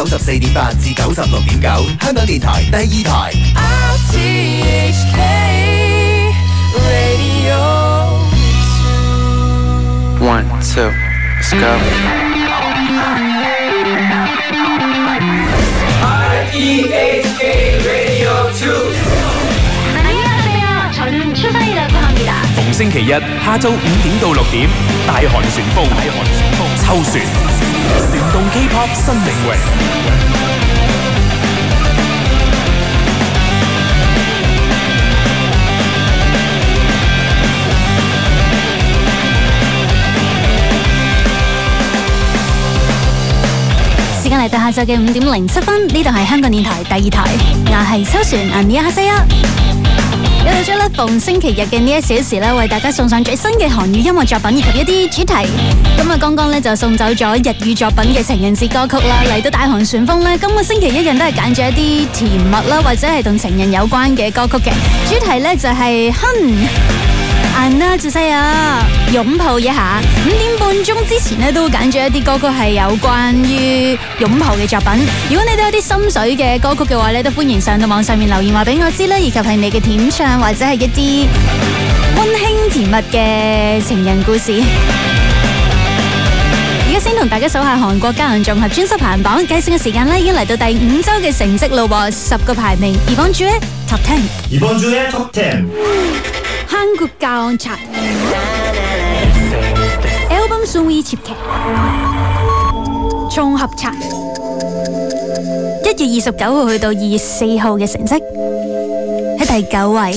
94.8至96.9，香港電台第2台。 RTHK Radio 1, 2, let's go. RTHK Radio 2。 안녕하세요. 저는 추사이라고 합니다. 逢星期日下晝5點到6點，大韓旋風，秋旋，旋動 K-pop 新領域。 時間嚟到下晝嘅5點07分，呢度係香港電台第2台，我係秋旋안녕하세요。有到咗咧，逢星期日嘅呢1小時咧，為大家送上最新嘅韓語音樂作品以及一啲主題。咁啊，剛剛咧就送走咗日語作品嘅情人節歌曲啦。嚟到大韓旋風咧，今個星期一樣都係揀咗一啲甜蜜啦，或者係同情人有關嘅歌曲嘅主題咧，就係안아주세요，擁抱一下。5點半鐘之前咧，都會揀咗一啲歌曲係有關於擁抱嘅作品。如果你都有啲心水嘅歌曲嘅話咧，都歡迎上到網上面留言話俾我知啦，以及係你嘅甜唱或者係一啲溫馨甜蜜嘅情人故事。而家先同大家數下韓國家人綜合專輯排行榜，計算嘅時間咧已經嚟到第5周嘅成績咯喎，10個排名。이번 주의 Top 10。 이번 주의 Top 10。 한국 가온 차트 앨범 순위 집계綜合차트 1月29號去到2月4號嘅成績喺第9位。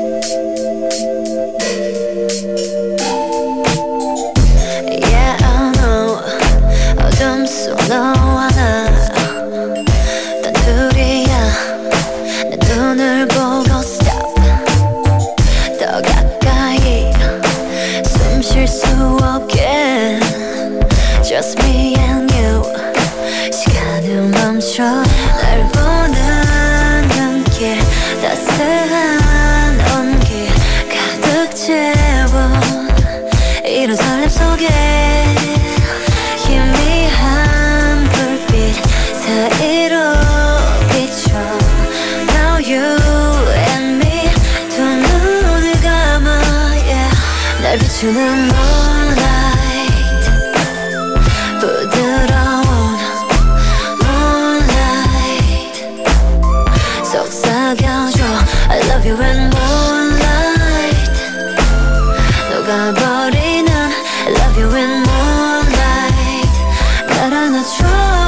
Just me and you 시간은 멈춰 날 보는 눈길 따스한 온기 가득 채워 이런 설렘 속에 희미한 불빛 사이로 비춰 Now you and me 두 눈을 감아 yeah. 날 비추는 부드러운 moonlight 속삭여줘 I love you in moonlight 녹아버리는 I love you in moonlight 날 안아줘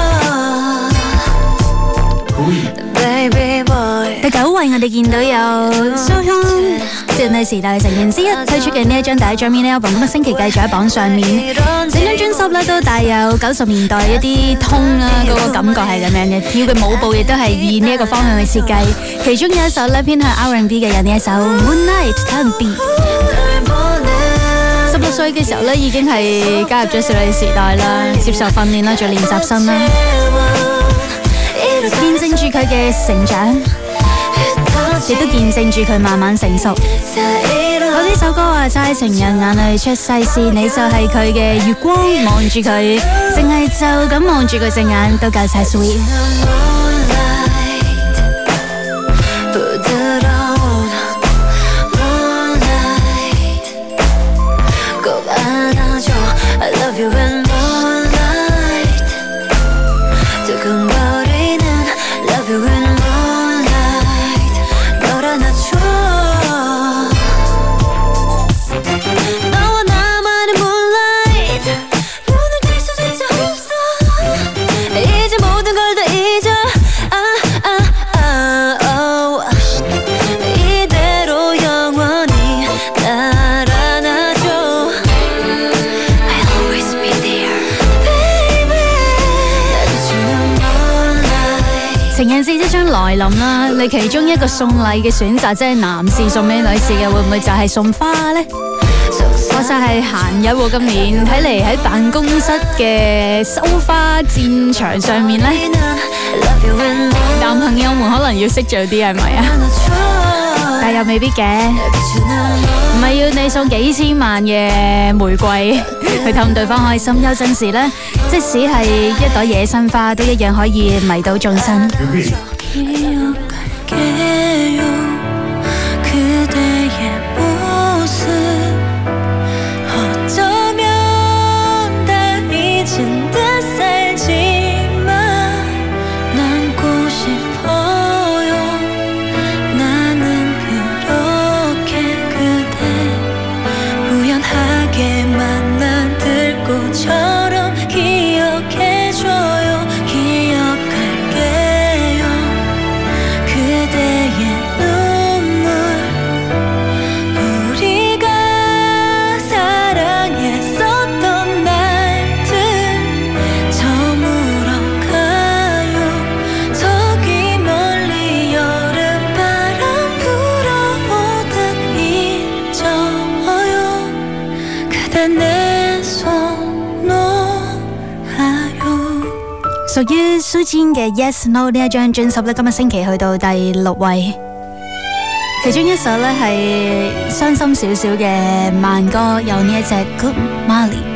baby boy。 第9位我哋見到有SoHyun少女時代成員之一推出嘅呢一張第一張 mini album， 咁啊星期繼續喺榜上面。整張專輯咧都帶有90年代一啲通啦，嗰個感覺係咁樣嘅，跳嘅舞步亦都係以呢一個方向去設計。其中有一首咧偏向 R&B 嘅有呢一首 Moonlight Turn-B。16歲嘅時候咧已經係加入咗少女時代啦，接受訓練啦，做練習生啦，見證住佢嘅成長。亦都見證住佢慢慢成熟。我呢首歌話齋情人眼淚出世事，你就係佢嘅月光，望住佢，淨係就咁望住佢隻眼都夠晒 sweet。I love you in moonlight 두근거리는 love you in moonlight 널 안아줘 너와 나만의 moonlight 눈을 뗄 수조차 없어 이제 모든 걸 다 잊어 이대로 영원히 날 안아줘情人節即將來臨啦，你其中一個送禮嘅選擇，即係男士送俾女士嘅，會唔會就係送花呢？確實係閒日喎，今年睇嚟喺辦公室嘅收花戰場上面呢，男朋友們可能要識做啲係咪啊？ 但又未必嘅，唔係要你送幾千萬嘅玫瑰去氹對方開心。有陣時呢，即使係一朵野生花，都一樣可以迷倒眾生。屬於蘇芊嘅 Yes No 呢一張專輯咧，今日星期去到第6位，其中一首咧係傷心少少嘅慢歌，有呢一隻 Good Molly。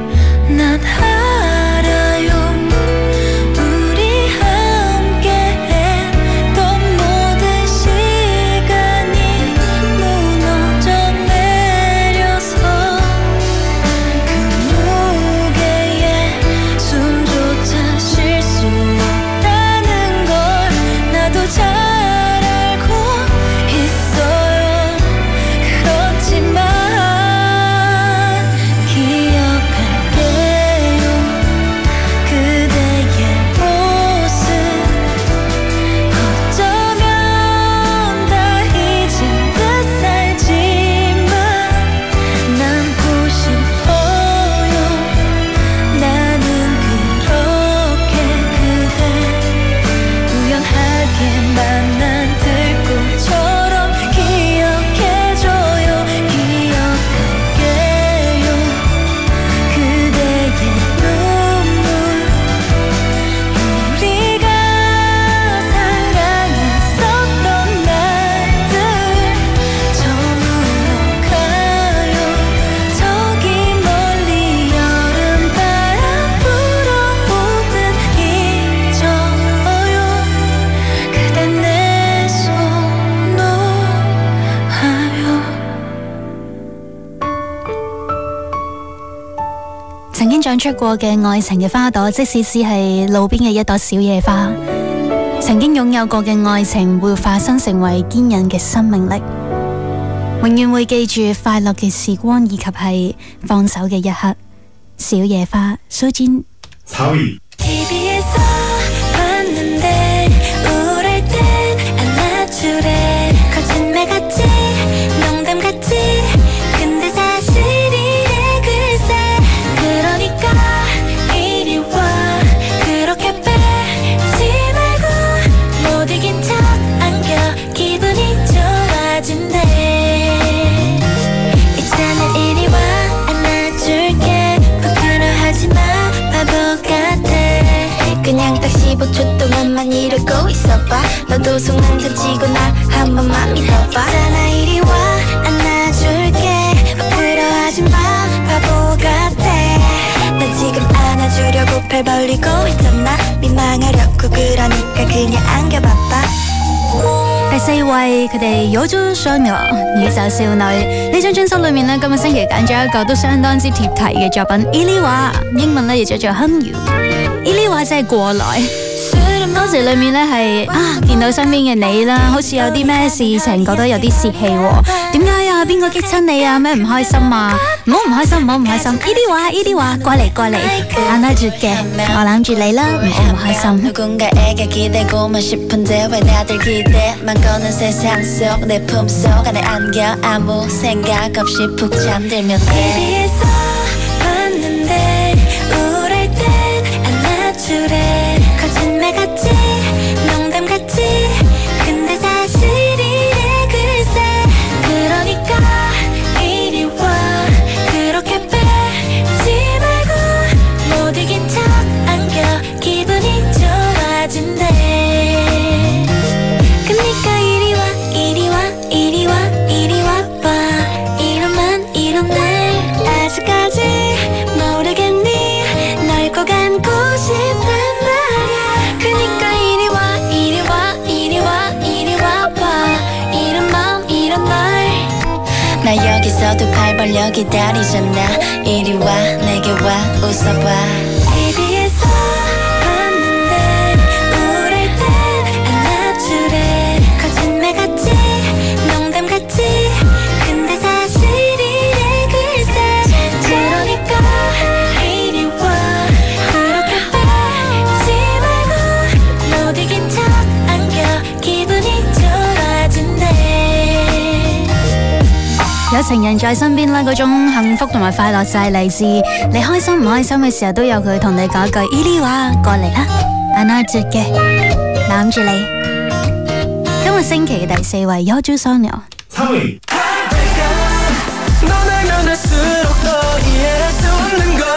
曾經長出過嘅愛情嘅花朵，即使只係路邊嘅一朵小野花，曾經擁有過嘅愛情會化身成為堅韌嘅生命力，永遠會記住快樂嘅時光以及係放手嘅一刻。小野花，蘇芊。 4위 그냥 딱 15초 동안만 이러고 있어봐. 너도 속는 던지고 나 한 번만 믿어봐. 있잖아 이리 와 안아줄게 부끄러워하지마 바보 같아. 난 지금 안아주려고 발 벌리고 있잖아. 민망하려고 그러니까 그냥 안겨봐봐. 第4位，佢哋有咗雙樂宇宙少女呢張專輯裏面呢，今個星期揀咗一個都相當之貼題嘅作品 Iliwa， 英文呢亦叫做 Hungry。Iliwa 即係過來。當時裏面呢係見到身邊嘅你啦，好似有啲咩事情覺得有啲泄氣喎。點解啊？邊個激親你啊？咩唔開心啊？唔好唔開心，唔好唔開心。Iliwa，過嚟過嚟，안아줄게，我攬住你啦，唔好唔開心。 누군가에게 기대고만 싶은데 왜 나들 기대만 거는 세상 속 내 품속 안에 안겨 아무 생각 없이 푹 잠들면 돼. TV에서 봤는데 우울할 땐 안아주래. 거짓말같지 농담같지 근데 사실이래 글쎄. 그러니까 이리 와 그렇게 빼지 말고 못 이긴 척 안겨 기분이 좋아진대. 그니까 이리 와 이리 와 이리 와 나 여기서도 발 벌려 기다리잖아. 이리 와 내게 와 웃어봐. TV에서 봤는데 우울할 땐 안아주래. 거짓말 같지 농담 같지 근데 사실이래 글쎄. 그러니까 이리 와 그렇게 빼지 말고 못 이긴 척 안겨 기분이 좋아진대. 有情人在身邊咧，嗰種幸福同埋快樂就係嚟自你開心唔開心嘅時候，都有佢同你講一句伊利話過嚟啦，安娜絕嘅攬住你。今個星期嘅第4位여주 소녀 3위 넌 알면 할수록 더 이해할 수 없는 걸.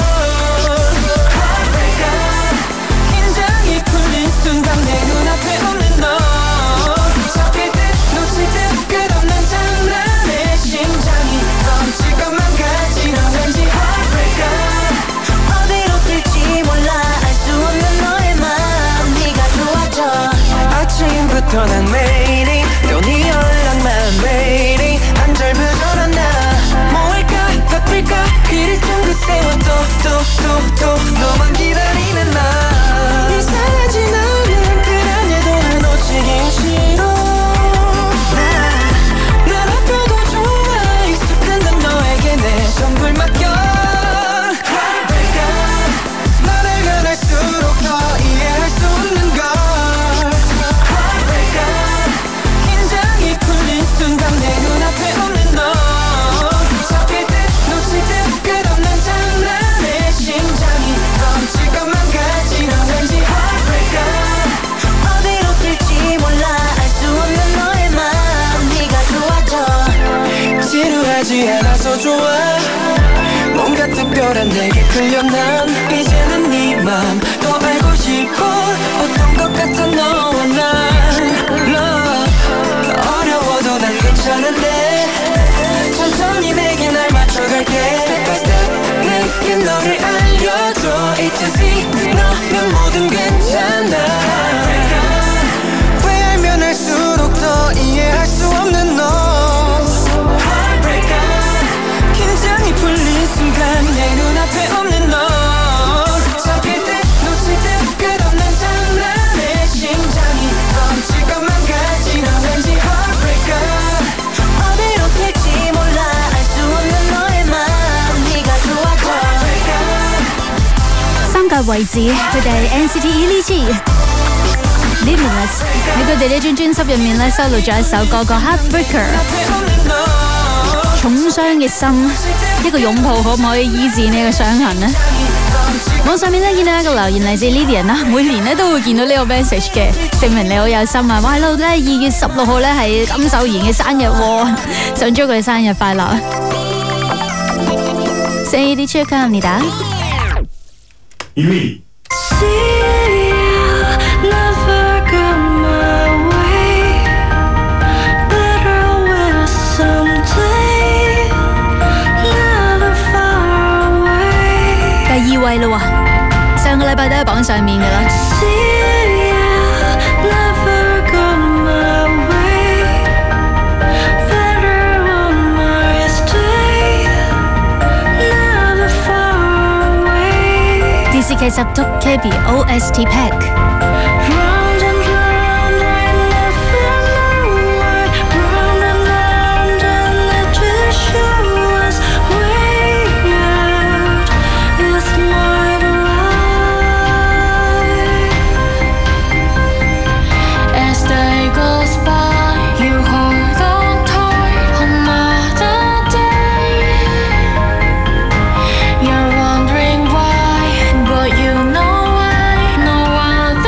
긴장이 풀린 순간 내 눈앞에 없는 너. 잡힐 듯 놓칠 듯 끝없는 장난에 심장이 멈출 것만 같지는 왠지 Heartbreaker. 어디로 튈지 몰라 알 수 없는 너의 마음 네가 좋아져. 아침부터 난 매일이 또 네 연락만 매일이 안절부절한 나. 뭐 할까 바쁠까 그릴 정도 세워 또 너만 기다리는 나. 이상하지 나는 그날에도 날 놓치긴 싫어. 날 아파도 좋아 익숙한 난 너에게 내 전부를 맡겨. Heartbreaker. 널 알면 할수록 더 이해할 수 없는 걸. Heartbreaker. 긴장이 풀린 순간 내 눈앞에 없는 너. 잡힐 듯 놓칠 듯 끝없는 장난에 심장이 멈출 것만 같지는 왠지 Heartbreaker. 어디로 튈지 몰라 알 수 없는 너의 마음 네가 좋아져. 지루하지 않아서 좋아. 뭔가 특별한 내게 끌려 난 이제는 네 맘 더 알고 싶어. 어떤 것 같아 너와 난 Love. 어려워도 난 괜찮은데 천천히 내게 날 맞춰갈게. Step by step 내게 너를 알려줘. A to Z 너면 뭐든 괜찮아. 왜 알면 할수록 더 이해할 수 없는 너. Heartbreaker. 긴장이 풀린 순간 내 눈앞에 없는 너. 잡힐 듯 놓칠 듯 끝없는 장난에 심장이 멈출 것만 같지는 왠지 Heartbreaker. 어디로 튈지 몰라 알 수 없는 너의 마음 네가 좋아져. 三個位置，佢哋係 NCT Limitless。喺佢哋呢張專輯入面咧，收錄咗一首歌叫《Heartbreaker》。重傷嘅心，一個擁抱可唔可以醫治呢個傷痕呢？網上面咧見到一個留言嚟自 Lilian 啦，每年咧都會見到呢個 message 嘅，證明你好有心啊！哇，喺度咧2月16號咧係金秀賢嘅生日喎，想祝佢生日快樂。생일이 축하합니다。 2위 第2位咯喎，上個禮拜都喺榜上面㗎啦。DCK10 KB OST Pack。 You're wondering why, but you know why. No one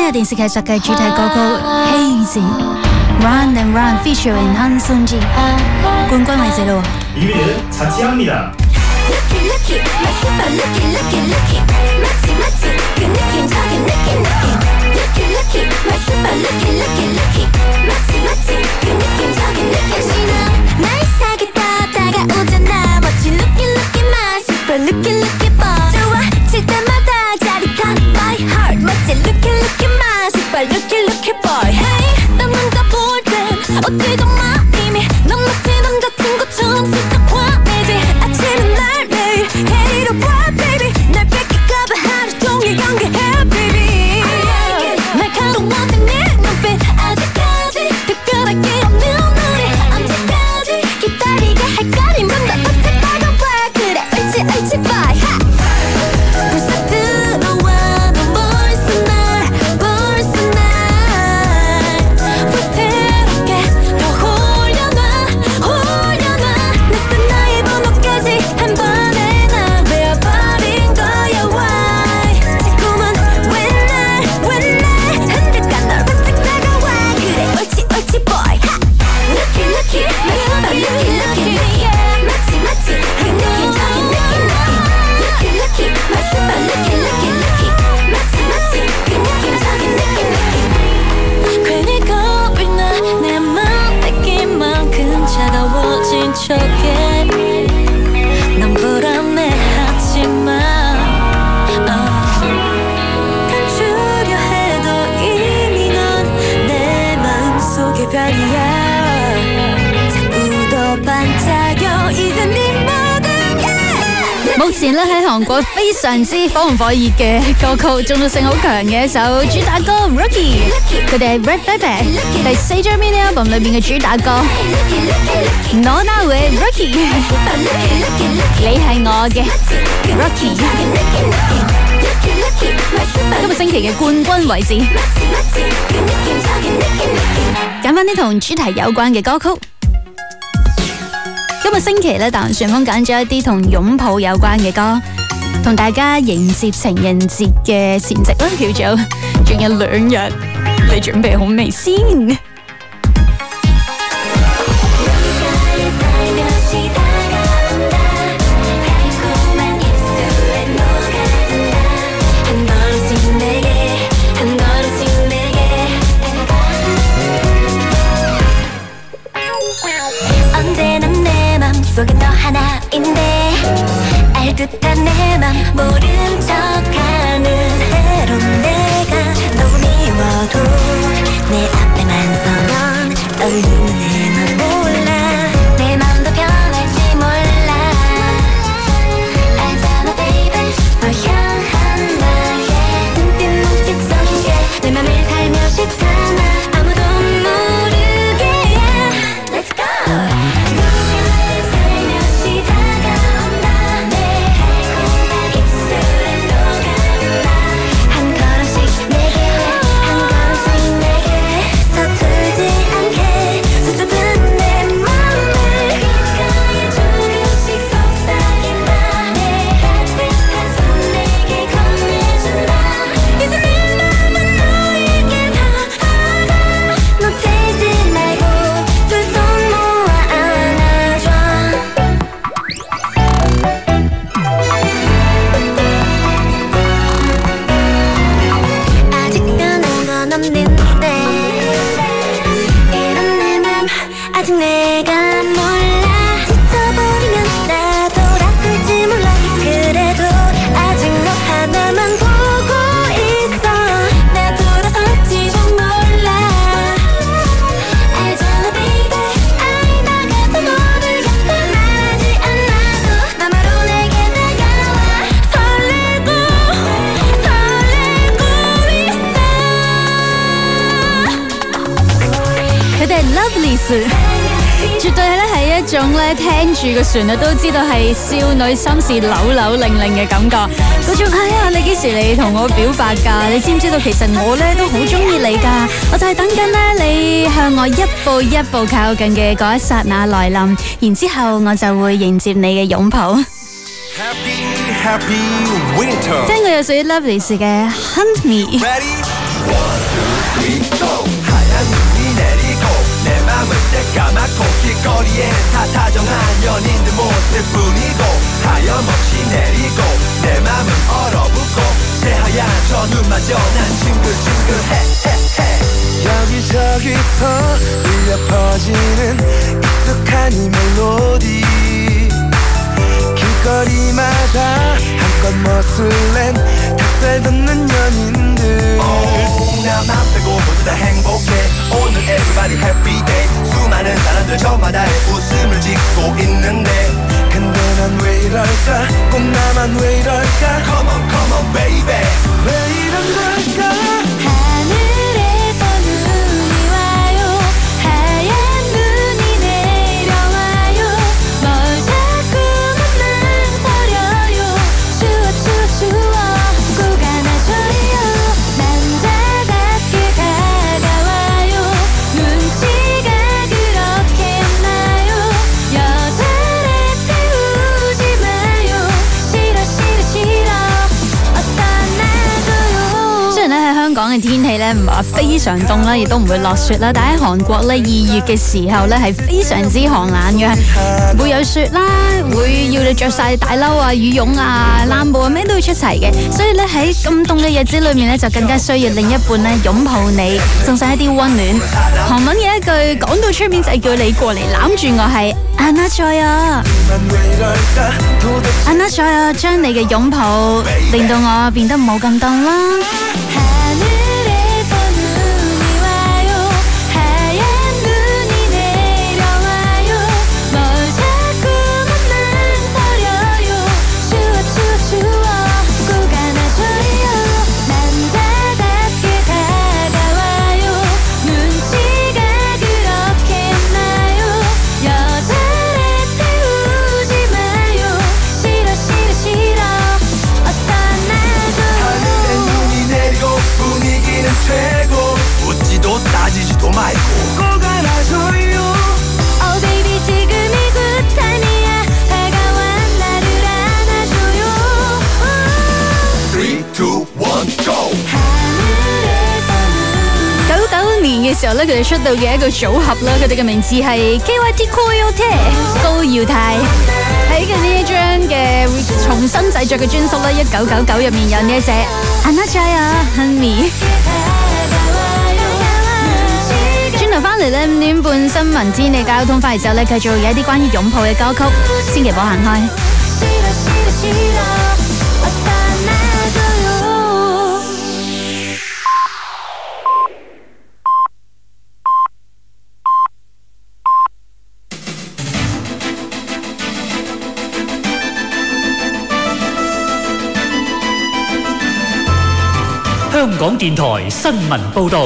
泰電視劇集嘅主題歌曲《Hazy Run and Run》featuring 한순지冠軍位置咯。 2위는 자취합니다. Lucky my super lucky 마치 그 느낌적인 느낌 Lucky my super lucky 마치 그 느낌적인 느낌 역시나 날 사겠다 다가오잖아 멋진 lucky my super lucky boy 좋아 칠 때마다 짜릿한 my heart 멋진 lucky my super lucky boy Hey 난 혼자 볼 땐 어디도 마 이미 넌 마치 남자친구처럼 슬쩍 화내지 아침은 날 매일 Hey to boy baby 날 뺏길까봐 하루 종일 연기해 baby 날카로운 네 눈빛 아직까지 특별할 게 없는 우리 언제까지 기다리게 할까 아니면 나 어째 다가와 그래 옳지 bye 벌써 들어와 너 벌써 날 불태울게 더 홀려놔 낯선 나의 번호까지 한 번에 날 외워버린 거야 why 자꾸만 왜 날 흔들까 널 바짝 다가와 그래 옳지 boy Lucky yeah 마치 그 느낌적인 느낌 Lucky my super lucky 마치 그 느낌적인 느낌 괜히 겁이 나내 맘 뺏긴 만큼 차가워진 척해 난 불안해하지만 감추려 해도 이미 넌 내 마음속의 별이야 자꾸 더 반짝여 이제 네 모든 게 目前咧喺韓國非常之火紅火熱嘅歌曲，中毒性好強嘅一首主打歌《Rookie》，佢哋係 Red Velvet 第4張 mini album 裏邊嘅主打歌《No No Way Rookie》，你係我嘅 Rookie。今個星期嘅冠軍位置，揀翻啲同主題有關嘅歌曲。今個星期咧，大韓旋風揀咗一啲同擁抱有關嘅歌，同大家迎接情人節嘅前夕啦，叫做仲有2日，你準備好未先？ 속에 너 하나인데 알듯한 내 맘 모른 척하는 대로 내가 너무 미워도 내 앞에만 서면 떨리는 내 맘 몰라 내 맘도 변할지 몰라 알잖아 baby 널 향한 나의 눈빛 속에 내 맘을 살며시 담아 아무도 모르게 Let's go 아직 내가 몰라 지쳐버리면 나 돌아설지 몰라 그래도 아직 너 하나만 보고 있어 나 돌아설지도 몰라 알잖아 baby 아이 나 같아 모르겠어 말하지 않아도 맘으로 내게 다가와 설레고 있어 佢哋係 Lovelyz。絕對咧係一種咧聽住個旋律都知道係少女心事扭扭擰擰嘅感覺，嗰種哎呀你幾時嚟同我表白㗎？你知唔知道其實我咧都好中意你㗎？我就係等緊咧你向我一步一步靠近嘅嗰一剎那來臨，然之後我就會迎接你嘅擁抱。 Happy Winter。 聽過有屬於 Lovelyz 嘅 Hunt Me。 하얀 눈이 내리고 내 맘을 새까맣고 길거리엔 다 다정한 연인들 모습뿐이고 하염없이 내리고 내 맘은 얼어붙고 새하얀 저 눈마저 난 징글징글해 여기저기서 울려 퍼지는 익숙한 이 멜로디 길거리마다 한껏 멋을 낸 닭살 돋는 연인들 나만 빼고 모두 다 행복해 오늘 everybody happy day 수많은 사람들 저마다의 웃음을 짓고 있는데 근데 난 왜 이럴까 꼭 나만 왜 이럴까 Come on baby 왜 이런 걸까 하늘에서 눈이 와요 하얀 눈이 내려와요 뭘 자꾸만 망설여요 추워 꼭 안아줘요 남자답게 다가와요 눈치가 그렇게 없나요 여자를 태우지 마요 싫어 어서 놔줘요 雖然咧喺香港嘅天氣咧唔係話非常凍啦，亦都唔會落雪啦，但喺韓國咧2月嘅時候咧係非常之寒冷嘅，會有雪啦，會要你着晒大褸啊、羽絨啊、冷帽啊咩都會出齊嘅，所以咧喺咁凍嘅日子裏面咧就更加需要另一半咧擁抱你，送上一啲溫暖。韓文嘅一句講到出面就係叫你過嚟攬住我係안아줘요，안아줘요，將你嘅擁抱令到我變得冇咁凍啦。 하늘에서 눈이 와요 하얀 눈이 내려와요 뭘 자꾸만 망설여요 추워 꼭 안아줘요 남자답게 다가와요 눈치가 그렇게 없나요 여자를 태우지 마요 싫어 어서 놔줘요 하늘에 눈이 내리고 분위기는 최고 웃지도 따지지도 말고 꼭 안아줘요 Oh baby 지금이 굿타임이야 다가와 나를 안아줘요 3, 2, 1, go 99年嘅時候咧，佢哋出道嘅一個組合啦，佢哋嘅名字係 KYT Coyote 高耀太。喺佢呢一張嘅重新製作嘅專輯咧，1999入面有呢一隻 안아줘요 Honey。轉頭翻嚟咧5點半新聞天氣交通翻嚟之後咧，繼續有一啲關於擁抱嘅歌曲，千祈唔好行開。 어서 놔줘요 香港電台新聞報導。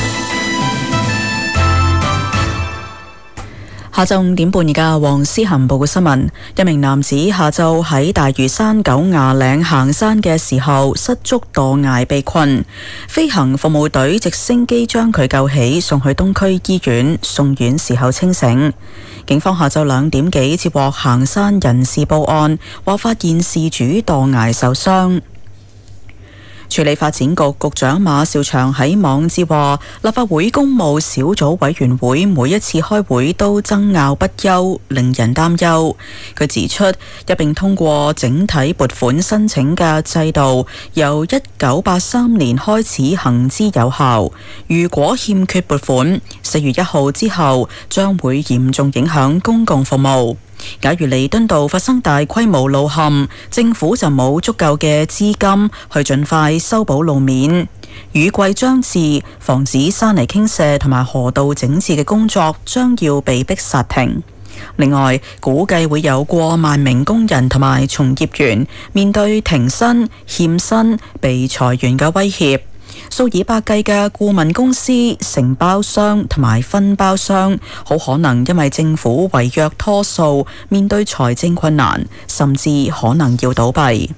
下晝5點半，而家黃思涵報嘅新聞：一名男子下晝喺大嶼山狗牙嶺行山嘅時候失足墮崖被困，飛行服務隊直升機將佢救起，送去東區醫院，送院時候清醒。警方下晝2點幾接獲行山人士報案，話發現事主墮崖受傷。處理發展局局長馬紹祥喺網誌話，立法會公務小組委員會每一次開會都爭拗不休，令人擔憂。佢指出，一並通過整體撥款申請嘅制度，由1983年開始行之有效。如果欠缺撥款，4月1號之後將會嚴重影響公共服務。假如彌敦道發生大規模路陷，政府就冇足夠嘅資金去盡快修補路面。雨季將至，防止山泥傾瀉同埋河道整治嘅工作將要被迫煞停。另外，估計會有過萬名工人同埋從業員面對停薪、欠薪、被裁員嘅威脅。數以百計嘅顧問公司、承包商同埋分包商，好可能因為政府違約拖數，面對財政困難，甚至可能要倒閉。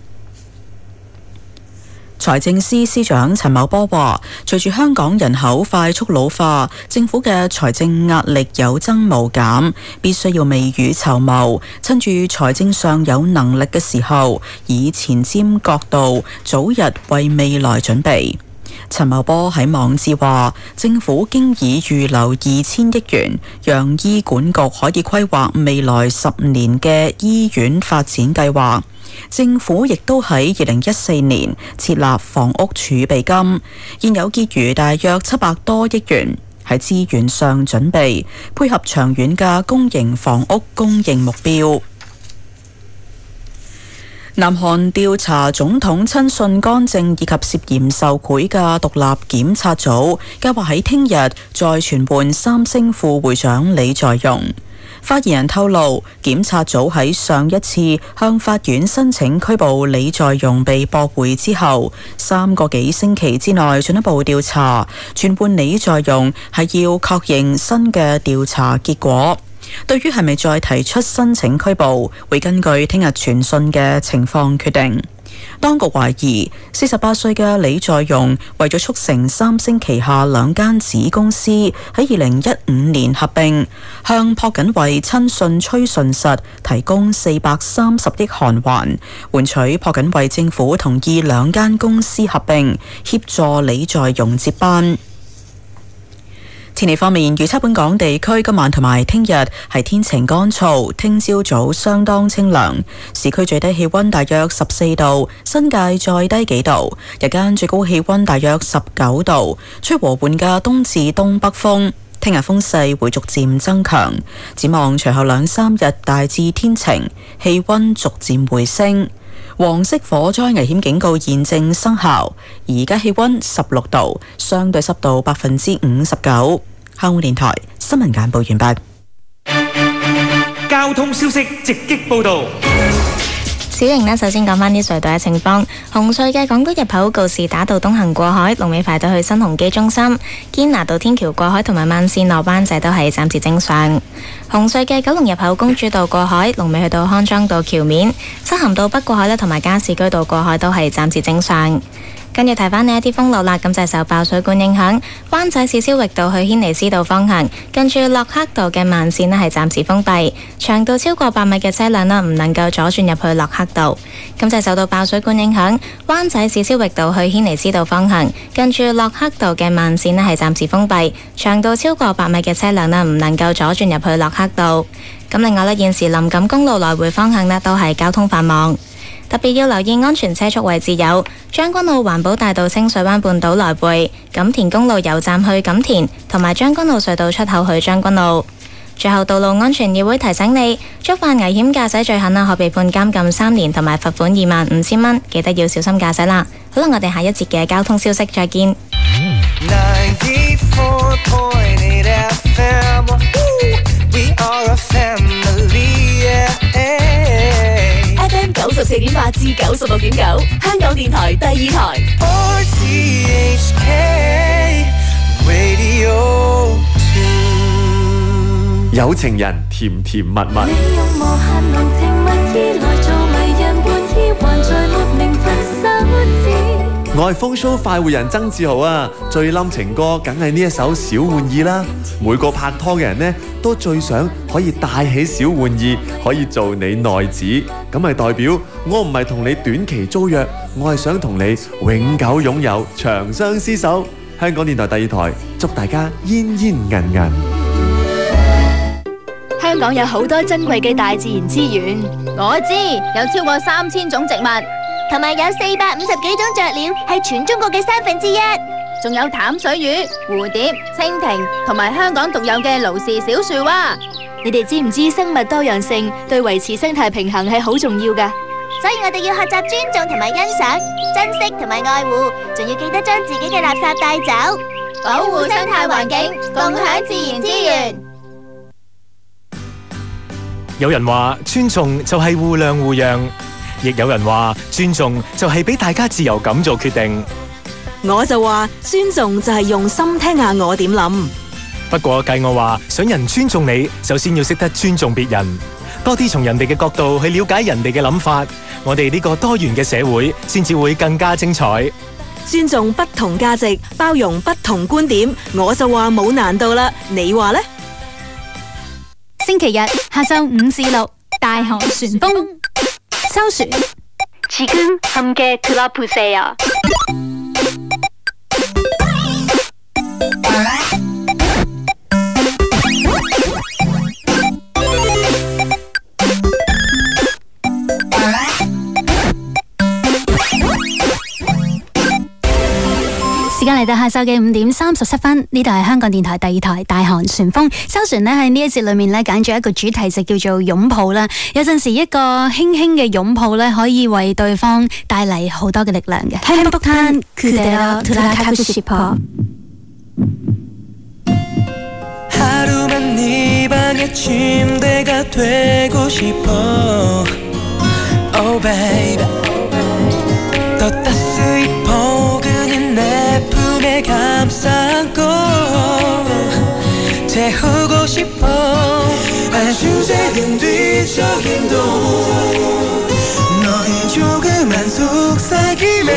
財政司司長陳茂波話，隨住香港人口快速老化，政府嘅財政壓力有增無減，必須要未雨綢繆，趁住財政上有能力嘅時候，以前瞻角度，早日為未來準備。 陳茂波喺網誌話，政府經已預留2000億元，讓醫管局可以規劃未來10年嘅醫院發展計劃。政府亦都喺2014年設立房屋儲備金，現有結餘大約700多億元，喺資源上準備配合長遠嘅公營房屋供應目標。南韓調查總統親信干政以及涉嫌受賄嘅獨立檢察組，計劃喺聽日再傳喚三星副會長李在鎔。發言人透露，檢察組喺上一次向法院申請拘捕李在鎔被駁回之後，3個幾星期之內進一步調查，傳喚李在鎔係要確認新嘅調查結果。對於係咪再提出申請拘捕，會根據聽日傳訊嘅情況決定。當局懷疑48歲嘅李在鎔為咗促成三星旗下2間子公司喺2015年合併，向朴槿惠親信崔順實提供430億韓元，換取朴槿惠政府同意2間公司合併，協助李在鎔接班。天氣方面，預測本港地區今晚同埋聽日係天晴乾燥，聽朝早相當清涼，市區最低氣溫大約14度，新界再低幾度，日間最高氣溫大約19度，吹和緩嘅東至東北風。聽日風勢會逐漸增強，展望隨後2-3日大致天晴，氣溫逐漸回升。黃色火災危險警告現正生效，而家氣溫16度，相對濕度59%。香港電台新聞簡報完畢。交通消息直擊報道。 小瑩呢，首先講返啲隧道嘅情況。紅隧嘅港島入口告士打道東行過海，龍尾排到去新鴻基中心；堅拿道天橋過海同埋慢線落灣仔都係暫時正常。紅隧嘅九龍入口公主道過海，龍尾去到康莊道橋面；漆咸道北過海咧同埋加士居道過海都係暫時正常。跟住提翻呢一啲封路啦，咁就係受爆水管影響，灣仔市消域道去軒尼詩道方向，近住洛克道嘅慢線咧係暫時封閉，長度超過8米嘅車輛啦唔能夠左轉入去洛克道。咁就係受到爆水管影響，灣仔市消域道去軒尼詩道方向，近住洛克道嘅慢線咧係暫時封閉，長度超過8米嘅車輛啦唔能夠左轉入去洛克道。咁另外呢，現時林錦公路來回方向咧都係交通繁忙。特別要留意安全車速位置有將軍澳環保大道清水灣半島來回、錦田公路油站去錦田，同埋將軍澳隧道出口去將軍澳。最後，道路安全議會提醒你，觸犯危險駕駛罪行可被判監禁3年同埋罰款25,000蚊，記得要小心駕駛啦。好啦，我哋下一節嘅交通消息再見。 FM 94.8至96.9，香港電台第2台。 RTHK Radio 2。 有情人甜甜蜜蜜。 你用無限濃情蜜意來做迷人玩意，還在沒名分手指。 我係風騷快活人曾志豪啊！最冧情歌梗係呢一首小玩意啦。每個拍拖嘅人呢，都最想可以帶起小玩意，可以做你內子。咁係代表我唔係同你短期租約，我係想同你永久擁有，長相廝守。香港電台第2台，祝大家煙煙韌韌。 香港有好多珍貴嘅大自然資源，我知有超過3000種植物， 同埋有450幾種雀鳥，係全中國嘅1/3， 仲有淡水魚、蝴蝶、蜻蜓，同埋香港獨有嘅盧氏小樹蛙。 你哋知唔知生物多樣性對維持生態平衡係好重要㗎？ 所以我哋要學習尊重同埋欣賞，珍惜同埋愛護，仲要記得將自己嘅垃圾帶走， 保護生態環境，共享自然資源。 有人話尊重就係互諒互讓，亦有人話尊重就係俾大家自由咁做決定。 我就話尊重就係用心聽下我點諗。 不過計我話，想人尊重你，首先要識得尊重別人，多啲從人哋嘅角度去了解人哋嘅諗法，我哋呢個多元嘅社會先至會更加精彩。 尊重不同價值，包容不同觀點，我就話冇難度啦。你話呢？ 星期日下晝5至6，大河旋風，收船。 지금 함께 들어보세요. 時間嚟到下晝嘅5點37分，呢度係香港電台第二台大韓旋風。周璇呢喺呢一節裏面呢揀咗一個主題就叫做擁抱啦。有陣時一個輕輕嘅擁抱呢，可以為對方帶嚟好多嘅力量嘅。행복한 그대로 돌아가고 싶어。 하루만 네 방의 침대가 되고 싶어. Oh baby, 더 따스히 포근한 내 품에 감싸고 재우고 싶어. 아주 작은 뒤척임도 너의 조그만 속삭임에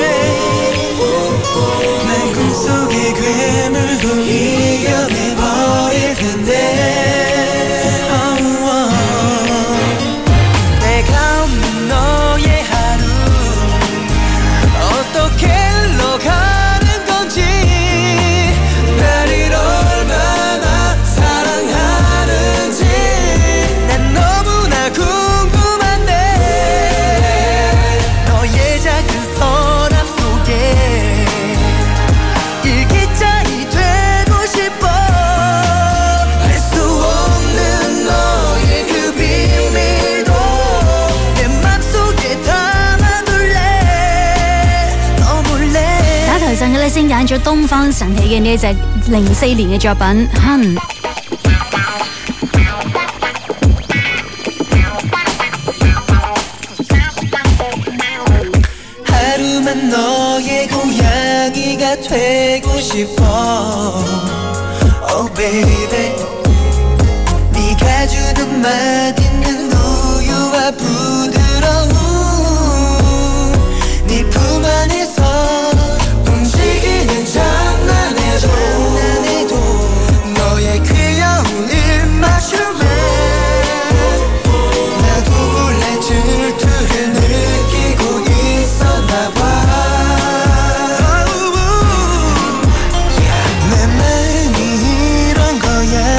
난 꿈속의 괴물도 이겨내버릴 텐데. 내가 없는 너의 하루 어떻게 흘러가는 건지, 나를 얼마나 사랑하는지 난 너무나 궁금한데. 너의 작은 서랍 속에 일기장이 되고 싶어. 알 수 없는 너의 그 비밀도 내 맘속에 담아둘래. 너 몰래. 打頭陣嘅咧先揀咗東方神起嘅呢一隻04年嘅作品《哼》。 하루만 너의 고양이가 되고 싶어. Oh baby, 네가 주는 맛있는 우유와 부드러운 네 품 안에서 움직이는 장난해도 너의 귀여운 입맞춤에 나도 몰래 질투를 느끼고 있었나봐. 내 마음이 이런 거야.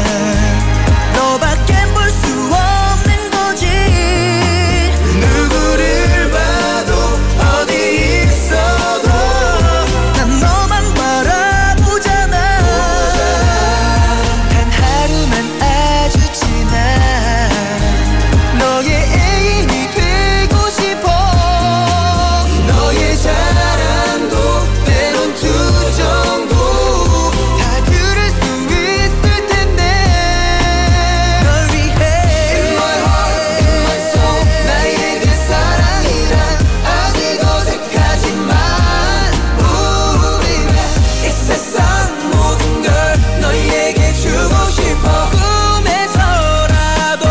너밖엔 볼 수 없는 거지. 누구를 봐도 어디 있어도 난 너만 바라보잖아. 단 하루만 아주 지나 너의 애인이 되고 싶어. 너의 자랑도 때론 투정도 다 들을 수 있을 텐데. 널 위해 In my heart, in my soul 나에게 사랑이란 아직 어색하지만 우리는 이 세상 모든 걸 너에게 주고 싶어. 꿈에서라도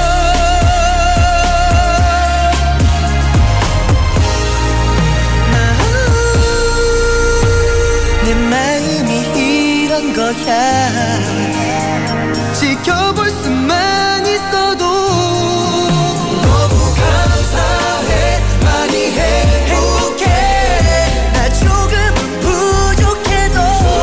내 마음이 이런 거야. 지켜볼 수만 있어도 너무 감사해. 많이 행복해. 나 조금은 부족해도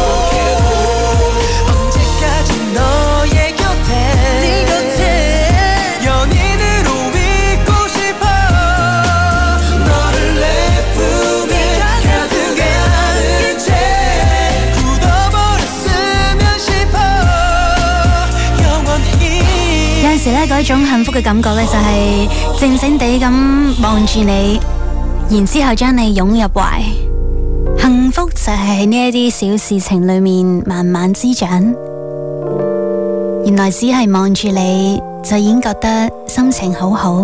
언제까지 너의 곁에 네 곁에 연인으로 있고 싶어. 너를 내 품에 가득 안은 채 굳어버렸으면 싶어. 영원히. 有陣時咧，嗰一種幸福嘅感覺咧，就係靜靜地咁望住你，然之後將你擁入懷。幸福就係喺呢一啲小事情裏面慢慢滋長。原來只係望住你，就已經覺得心情好好。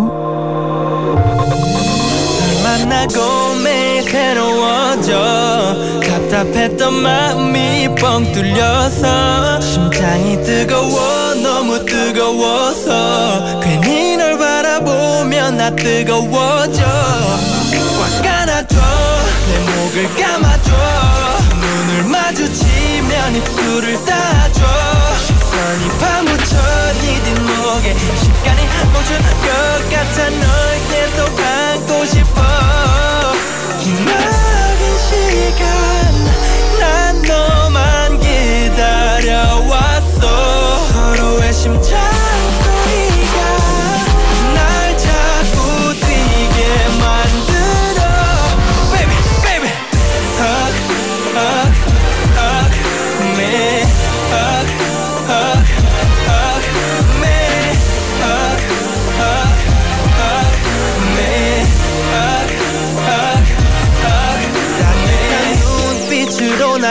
만나고 매일 새로워져. 답답했던 마음이 뻥 뚫려서 심장이 뜨거워. 너무 뜨거워서 괜히 널 바라보면 나 뜨거워져. 꽉 안아줘. 내 목을 감아줘. 눈을 마주치면 입술을 닿아줘. 시선이 파묻혀 네 뒷목에 시간이 멈춘 것 같아. 널 계속 안고 싶어. 기나긴 시간 난 너만 기다려.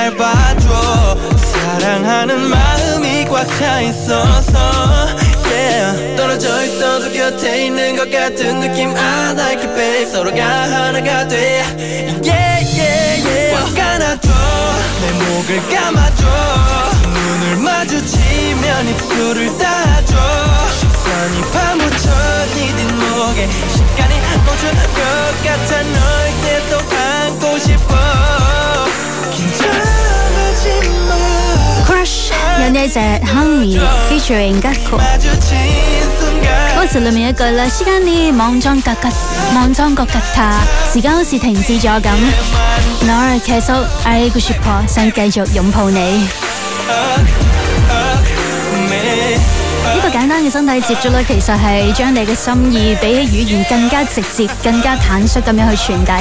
날 봐줘 사랑하는 마음이 꽉 차 있어서 yeah. 떨어져 있어도 곁에 있는 것 같은 느낌 I like it babe 서로가 하나가 돼 yeah yeah yeah 꽉 안아줘 내 목을 감아줘 눈을 마주치면 입술을 닿아줘 시선이 파묻혀 네 뒷목에 시간이 멈출 것 같아 널 계속 안고 싶어 긴장하지 마 Crush 有呢隻 Honey featuring 吉曲，歌詞裏面一句啦，時間你望裝格吉，望裝個吉他，時間好似停止咗咁。널 계속 알고 싶어，想繼續擁抱你。呢個簡單嘅身體接觸咧，其實係將你嘅心意比起語言更加直接、更加坦率咁樣去傳遞。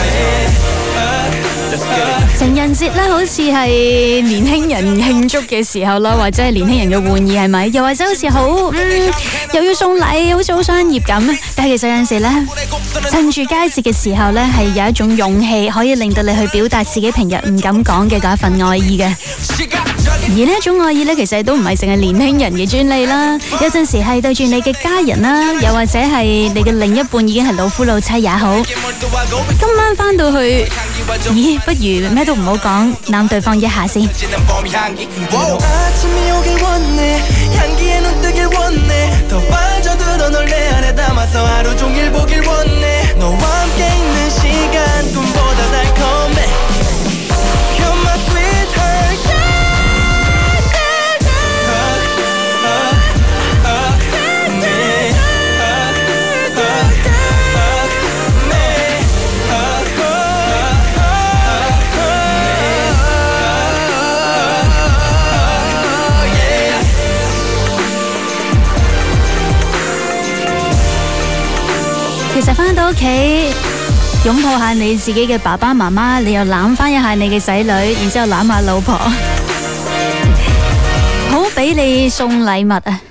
情人節咧，好似係年輕人慶祝嘅時候啦，或者係年輕人嘅玩意係咪？又或者好似好又要送禮，好似好商業咁。但係其實有陣時咧，趁住佳節嘅時候咧，係有一種勇氣可以令到你去表達自己平日唔敢講嘅嗰一份愛意嘅。而呢一種愛意咧，其實都唔係淨係年輕人嘅專利啦，有陣時係對住你嘅家人啦，又或者係你嘅另一半已經係老夫老妻也好。今晚翻到去，咦，不如咩都唔好講，攬對方一下先。其實返到屋企擁抱下你自己嘅爸爸媽媽，你又攬返一下你嘅仔女，然之後攬下老婆，好比你送禮物啊！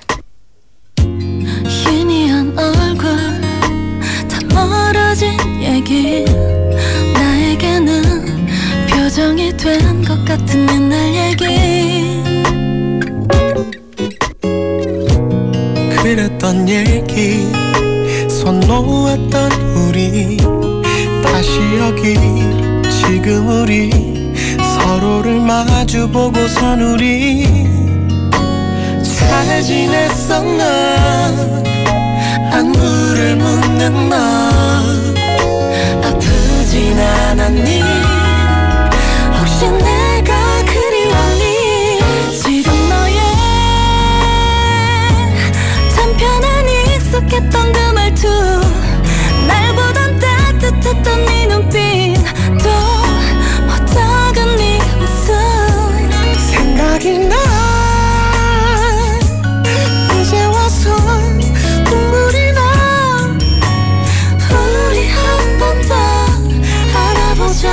손 놓았던 우리 다시 여기 지금 우리 서로를 마주보고선 우리 잘 지냈어 넌 안부를 묻는 너 아프진 않았니 혹시 내가 그리웠니 지금 너의 참 편안히 익숙했던 그 말투 날 보던 따뜻했던 네 눈빛 또 멋쩍은 네 웃음 생각이 나 이제 와서 눈물이 나 우리 한 번 더 알아보자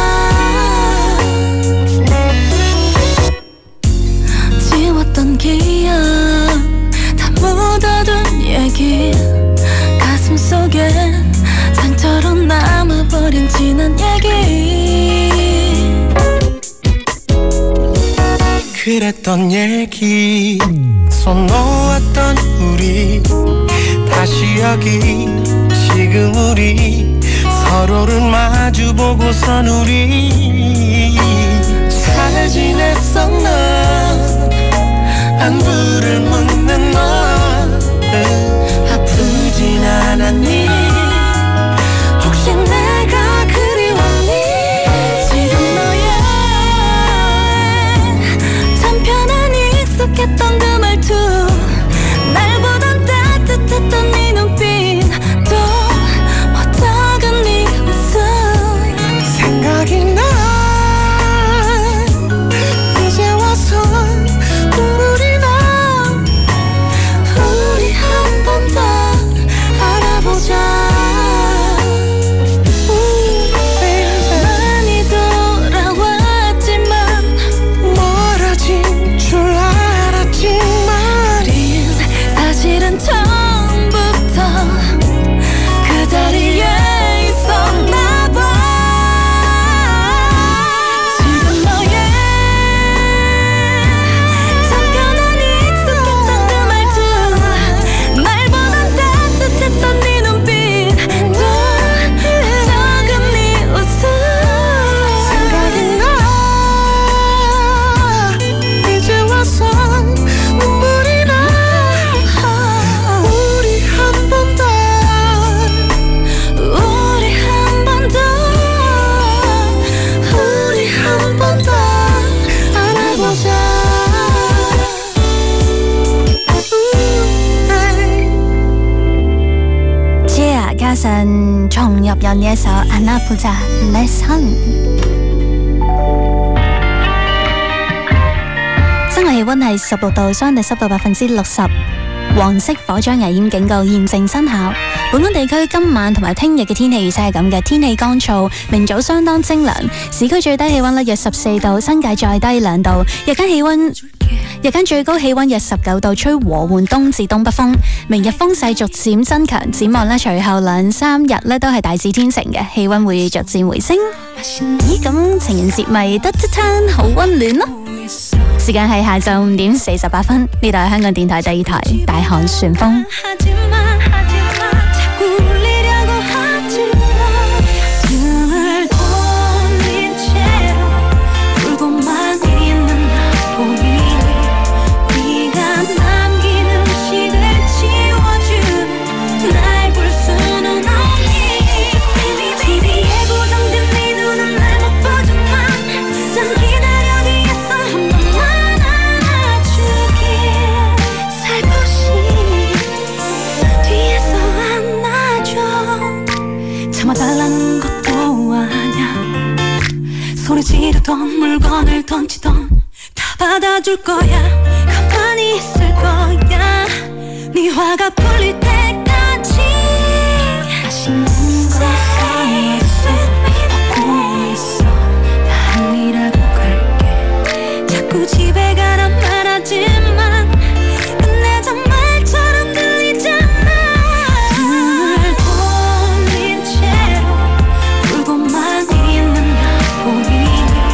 지웠던 기억 다 묻어둔 얘기 가슴 속에 상처로 남아버린 지난 얘기 그랬던 얘기 손 놓았던 우리 다시 여기 지금 우리 서로를 마주보고선 우리 잘 지냈어 넌 안부를 묻는 너 아프진 않았니 혹시 내가 그리웠니 지금 너의 참 편안히 익숙했던 그 말투 날 보던 따뜻했던 네 눈빛 또 멋쩍은 네 웃음 생각이 나 이제 와서 눈물이 나 우리 한 번 더 알아보자 重入有呢一首 Anna Puja Let's Hum。室外氣溫係16度，相對濕度60%，黃色火災危險警告現正生效。本港地區今晚同埋聽日嘅天氣預測係咁嘅，天氣乾燥，明早相當清涼，市區最低氣溫約14度，新界再低2度，日間最高氣溫約19度，吹和緩東至東北風。明日風勢逐漸增強，展望咧隨後2-3日都係大致天晴嘅，氣溫會逐漸回升。咦，咁情人節咪得一餐好溫暖咯？時間係下晝5點48分，呢度係香港電台第2台大漢旋風。물건을 던지던 다 받아줄 거야 가만히 있을 거야 네 화가 풀릴 때까지 맛있는 거 먹고 있어 나 할일하고 갈게 자꾸 집에 가란 말하지만 끝내자 말처럼 들리잖아 눈을 돌린 채로 울고만 있는 나 보이니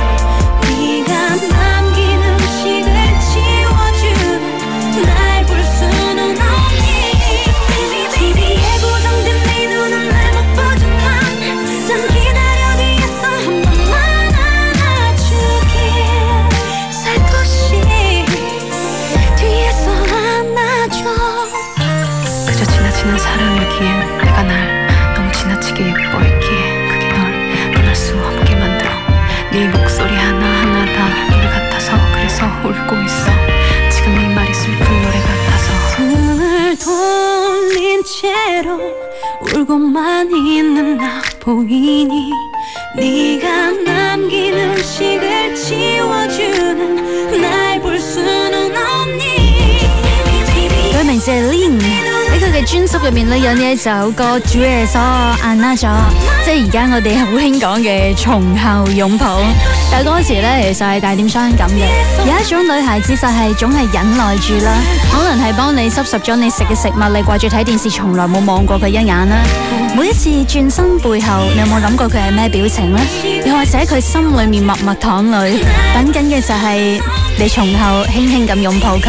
지나치는 사랑이기엔 내가 날 너무 지나치게 예뻐했기에 그게 널 떠날 수 없게 만들어 네 목소리 하나하나 다 노래 같아서 그래서 울고 있어 지금 네 말이 슬픈 노래 같아서 등을 돌린 채로 울고만 있는 나 보이니 네가 남긴 음식을 치워주는 날 볼 수는 없니 佢名字係 Lin， 喺佢嘅專輯入面咧有呢一首歌《Dress》Anna咗，即係而家我哋好興講嘅從後擁抱。但係歌詞咧其實係帶點傷感嘅，有一種女孩子就係總係忍耐住啦，可能係幫你收拾咗你食嘅食物，你掛住睇電視，從來冇望過佢一眼啦。每一次轉身背後，你有冇諗過佢係咩表情呢？又或者佢心裏面默默淌淚，等緊嘅就係你從後輕輕咁擁抱佢。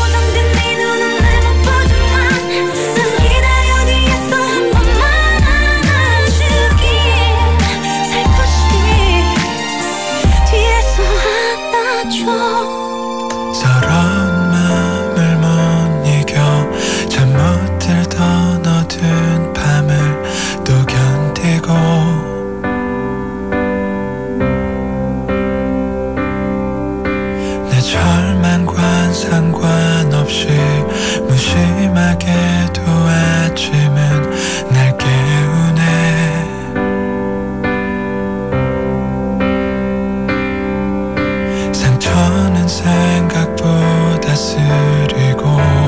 상관없이 무심하게도 아침은 날 깨우네 상처는 생각보다 쓰리고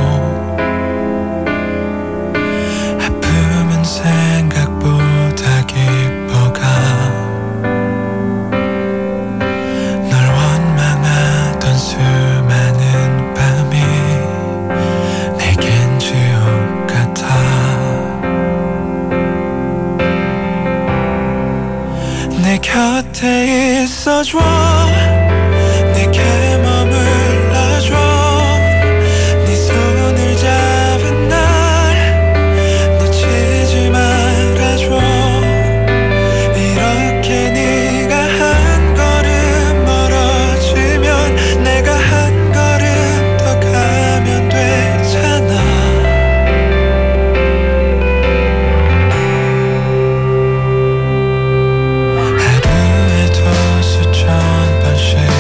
아픔은 생각보다 깊어가 널 원망하던 수많은 내겐 지옥 같아 내 곁에 있어줘 내게 머물러줘 네 손을 잡은 날 놓치지 말아줘 이렇게 네가 한 걸음 멀어지면 내가 한 걸음 더 가면 되잖아 하루에도 수천 번씩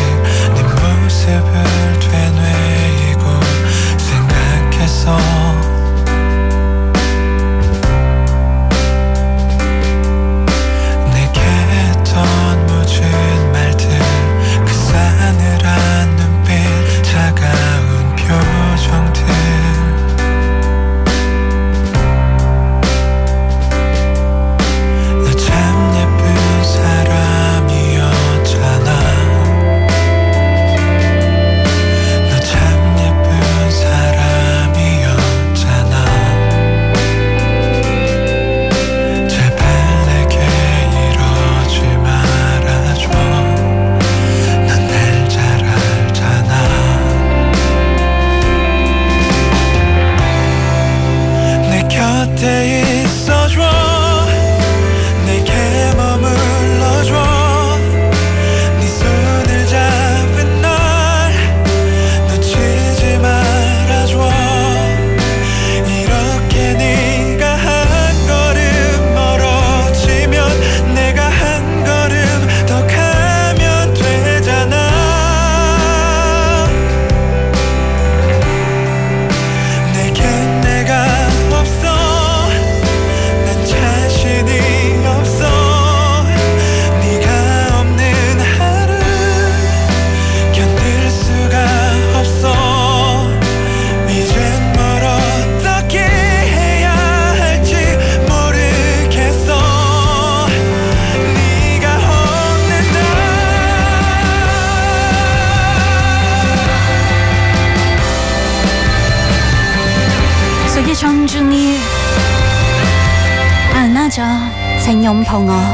抱住你，안아줘，請擁抱我。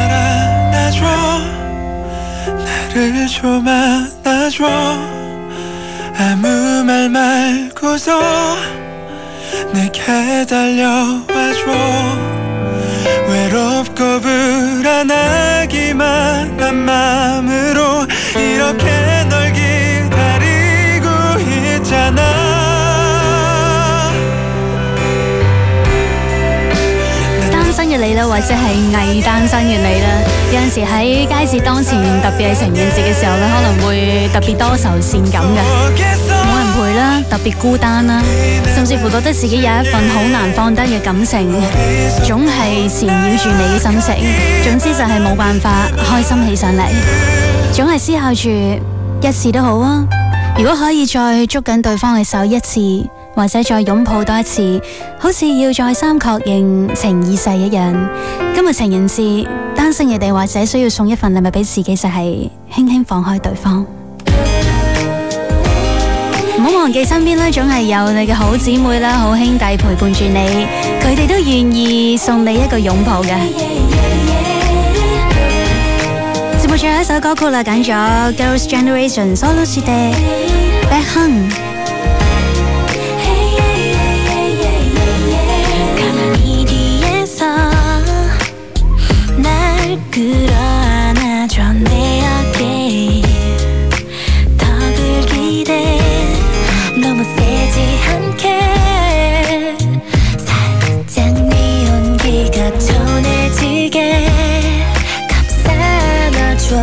나를 좀 안아줘 아무 말 말고서 내게 달려와줘 외롭고 불안하기만 한 마음으로 이렇게 널 기다리고 있잖아 單身嘅你啦，或者係偽單身嘅你啦，有陣時喺佳節當前，特別係情人節嘅時候咧，可能會特別多愁善感嘅，冇人陪啦，特別孤單啦，甚至乎覺得自己有一份好難放低嘅感情，總係纏繞住你嘅心情。總之就係冇辦法開心起上嚟，總係思考住一次都好啊。如果可以再捉緊對方嘅手一次，或者再擁抱多一次，好似要再三確認情已逝一樣。今日情人節，單身嘅你或者需要送一份禮物俾自己，就係輕輕放開對方。唔好忘記身邊咧，總係有你嘅好姊妹啦、好兄弟陪伴住你，佢哋都願意送你一個擁抱嘅。節目最後一首歌曲啦，揀咗 Girls' Generation Soulja Back Home。 끌어안아줘 내 어깨 턱을 기대 너무 세지 않게 살짝 네 온기가 전해지게 감싸놔줘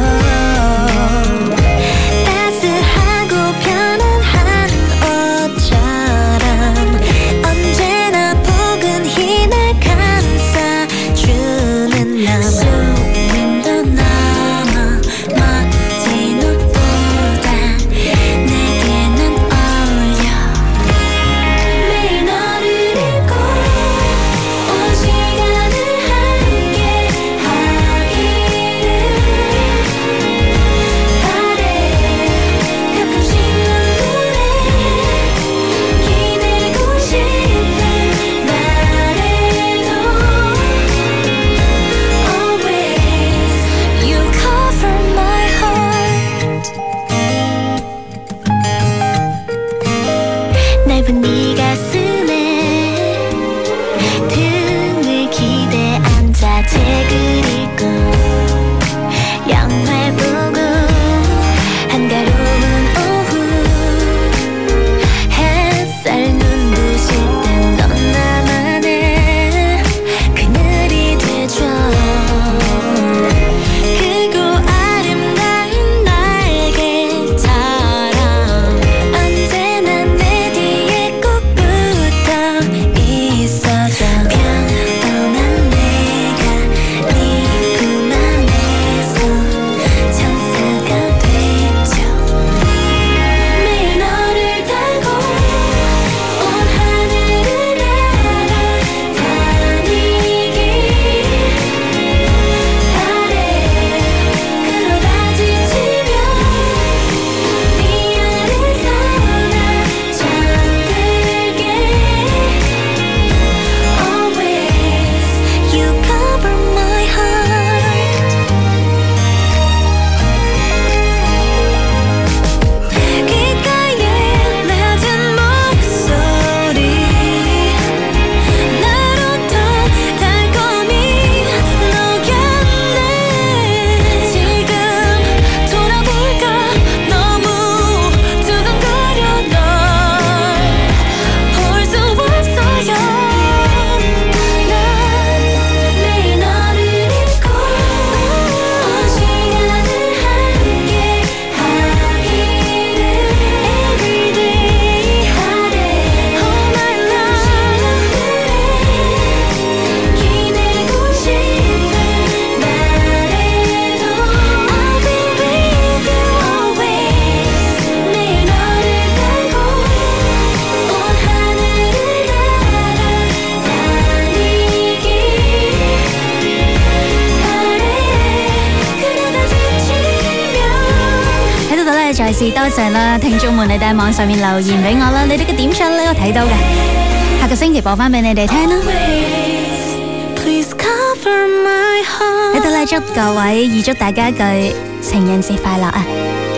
따스하고 편안한 옷처럼 언제나 포근히 날 감싸주는 나 네 가슴에 등을 기대 앉아 책을 읽고 영화 보고 한가로운 오후 햇살 눈부실 땐 넌 나만의 그늘이 되줘 크고 아름다운 날개처럼 언제나 내 뒤에 꼭 붙어 있어줘 평온한 내가 네 품 안에서 천사가 되죠 매일 너를 타고 온 하늘을 날아다니길 바래 그러다 지치면 네 안에서 나 잠들게 Always you cover my heart 귓가에 낮은 목소리 나로 더 달콤히 녹였네 지금 돌아볼까 너무 두근거려 널 볼 수 없어요 난 매일 너를 잊고 온 시간을 함께 하기를 Everyday 하래 Oh my love 기대고 싶은 날에도 I'll be with you always 매일 너를 타고 온 하늘을 날아다니길 바래 그러다 지치면 喺度咧，再次多謝啦，聽眾們你哋喺網上面留言俾我啦，你哋嘅點唱咧我睇到嘅。 下個星期播翻俾你哋聽啦。喺度咧祝各位預祝大家一句情人節快樂啊！